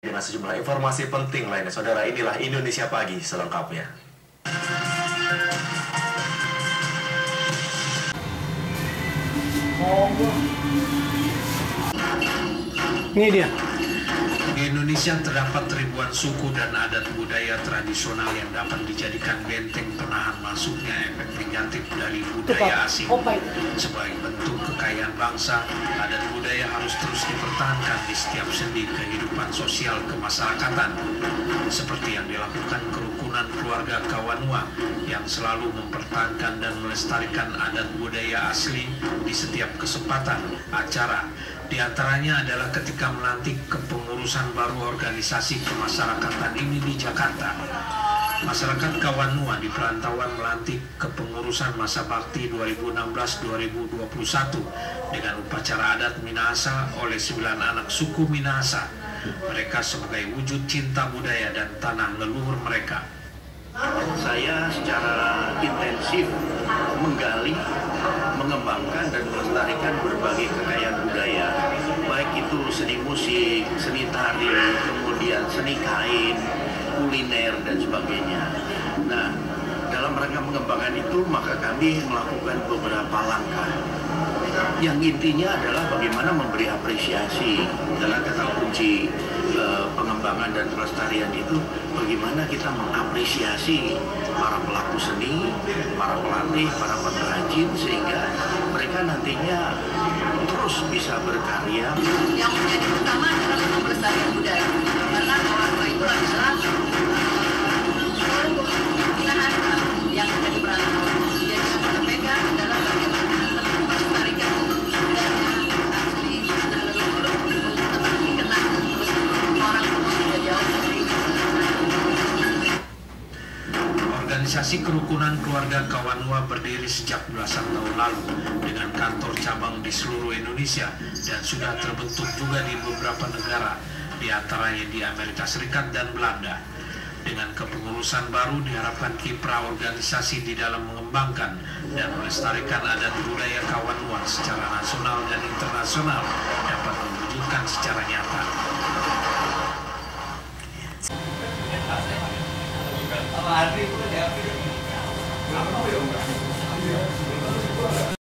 Dengan sejumlah informasi penting lainnya, saudara, inilah Indonesia Pagi selengkapnya. Ini dia. Di Indonesia terdapat ribuan suku dan adat budaya tradisional yang dapat dijadikan benteng penahan masuknya efek negatif dari budaya asing. Sebagai bentuk kekayaan bangsa, adat budaya harus terus dipertahankan di setiap sendi kehidupan sosial kemasyarakatan. Seperti yang dilakukan kerukunan keluarga Kawanua yang selalu mempertahankan dan melestarikan adat budaya asli di setiap kesempatan acara. Di antaranya adalah ketika melantik kepengurusan baru organisasi kemasyarakatan ini di Jakarta. Masyarakat Kawanua di perantauan melantik kepengurusan masa bakti 2016-2021 dengan upacara adat Minahasa oleh 9 anak suku Minahasa. Mereka sebagai wujud cinta budaya dan tanah leluhur mereka. Saya secara intensif menggali, mengembangkan dan melestarikan berbagai kekayaan budaya, baik itu seni musik, seni tari, kemudian seni kain, kuliner dan sebagainya. Nah, dalam rangka mengembangkan itu maka kami melakukan beberapa langkah. Yang intinya adalah bagaimana memberi apresiasi. Dalam kata kunci pengembangan dan pelestarian itu bagaimana kita mengapresiasi para pelaku seni, para pelatih, para pengrajin sehingga mereka nantinya terus bisa berkarya. Yang menjadi utama adalah pelestarian budaya, karena Kawanua itu adalah pilihan yang menjadi perantau. Jadi yang kita pegang adalah bagaimana melestarikan budaya asli tanah leluhur untuk tetap dikenal terus orang sudah jauh dari. Organisasi Kerukunan Keluarga Kawanua berdiri sejak belasan tahun lalu dengan kantor cabang di seluruh Indonesia dan sudah terbentuk juga di beberapa negara, di antaranya di Amerika Serikat dan Belanda. Dengan kepengurusan baru diharapkan kiprah organisasi di dalam mengembangkan dan melestarikan adat budaya Kawanua secara nasional dan internasional dapat diwujudkan secara nyata.